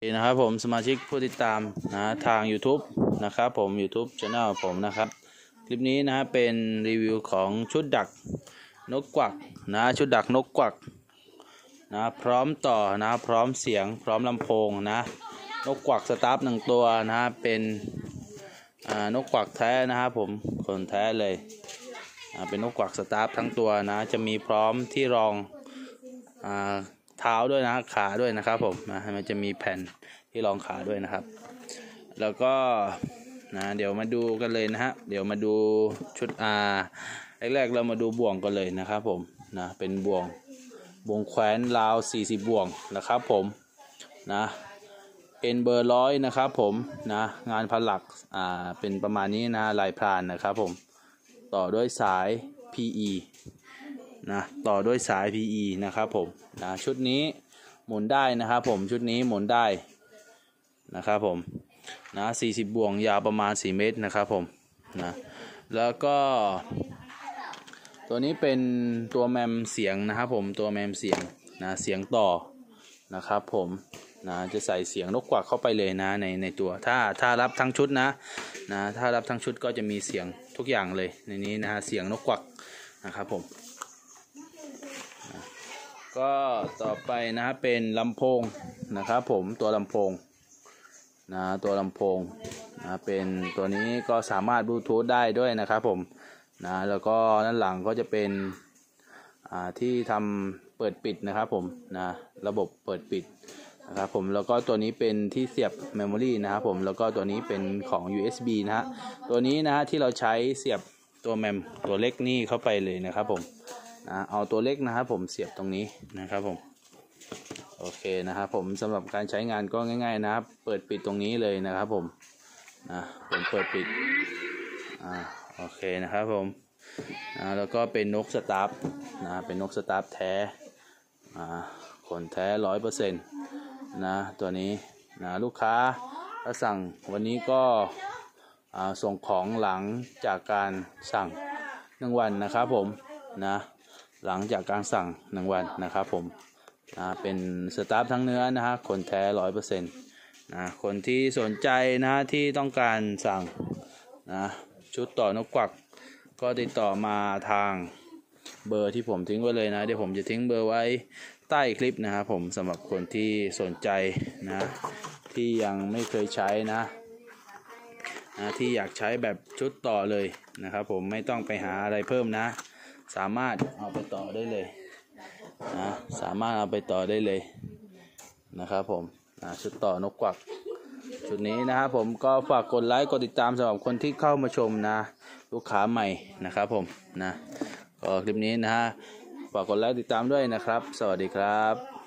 นะครับผมสมาชิกผู้ติดตามนะทาง YouTube นะครับผม YouTube Channel ผมนะครับคลิปนี้นะเป็นรีวิวของชุดดักนกกวักนะชุดดักนกกวักนะพร้อมต่อนะพร้อมเสียงพร้อมลำโพงนะนกกวักสตาร์ฟ1ตัวนะเป็นนกกวักแท้นะครับผมขนแท้เลยเป็นนกกวักสตาร์ฟทั้งตัวนะจะมีพร้อมที่รองเท้าด้วยนะขาด้วยนะครับผมมันจะมีแผ่นที่รองขาด้วยนะครับแล้วก็เดี๋ยวมาดูกันเลยนะฮะเดี๋ยวมาดูชุดแรกๆเรามาดูบ่วงกันเลยนะครับผมเป็นบ่วงแขวนราว40บ่วงนะครับผมเป็นเบอร์100นะครับผมงานพันหลักเป็นประมาณนี้นะลายพรานนะครับผมต่อด้วยสาย PE ต่อด้วยสาย PE นะครับผมชุดนี้หมุนได้นะครับผมชุดนี้หมุนได้นะครับผม40บ่วงยาวประมาณ4เมตรนะครับผมแล้วก็ตัวนี้เป็นตัวแมมเสียงนะครับผมตัวแมมเสียงเสียงต่อนะครับผมจะใส่เสียงนกกวักเข้าไปเลยนะในตัวถ้ารับทั้งชุดถ้ารับทั้งชุดก็จะมีเสียงทุกอย่างเลยในนี้เสียงนกกวักนะครับผมก็ต่อไปเป็นลำโพงนะครับผมตัวลำโพงตัวลำโพงเป็นตัวนี้ก็สามารถบลูทูธได้ด้วยนะครับผมแล้วก็ด้านหลังก็จะเป็นที่ทำเปิดปิดนะครับผมระบบเปิดปิดนะครับผมแล้วก็ตัวนี้เป็นที่เสียบเมมโมรี่นะครับผมแล้วก็ตัวนี้เป็นของ USB ตัวนี้ที่เราใช้เสียบตัวแมมตัวเล็กนี่เข้าไปเลยนะครับผมเอาตัวเล็กนะครับผมเสียบตรงนี้นะครับผมโอเคนะครับผมสำหรับการใช้งานก็ง่ายๆนะครับเปิดปิดตรงนี้เลยนะครับผมผมเปิดปิดโอเคนะครับผมแล้วก็เป็นนกสตาร์ฟเป็นนกสตาร์ฟแท้ขนแท้ 100% ตัวนี้ลูกค้าถ้าสั่งวันนี้ก็ส่งของหลังจากการสั่ง1วันนะครับผมหลังจากการสั่ง1วันนะครับผมเป็นสตาร์ฟทั้งเนื้อขนแท้ 100% คนที่สนใจที่ต้องการสั่งชุดต่อนกกวักก็ติดต่อมาทางเบอร์ที่ผมทิ้งไว้เลยเดี๋ยวผมจะทิ้งเบอร์ไว้ใต้คลิปนะครับผมสำหรับคนที่สนใจที่ยังไม่เคยใช้ที่อยากใช้แบบชุดต่อเลยนะครับผมไม่ต้องไปหาอะไรเพิ่มสามารถเอาไปต่อได้เลยสามารถเอาไปต่อได้เลยนะครับผมชุดต่อนกกวักชุดนี้นะครับผมก็ฝากกดไลค์กดติดตามสำหรับคนที่เข้ามาชมลูกค้าใหม่นะครับผมก็คลิปนี้ฝากกดไลค์ติดตามด้วยนะครับสวัสดีครับ